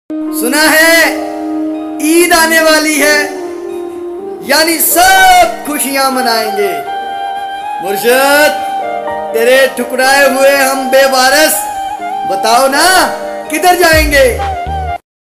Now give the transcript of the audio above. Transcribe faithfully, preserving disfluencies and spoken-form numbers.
सुना है ईद आने वाली है, यानी सब खुशियां मनाएंगे। मुर्शद, तेरे ठुकराए हुए हम बेवारस, बताओ ना किधर जाएंगे।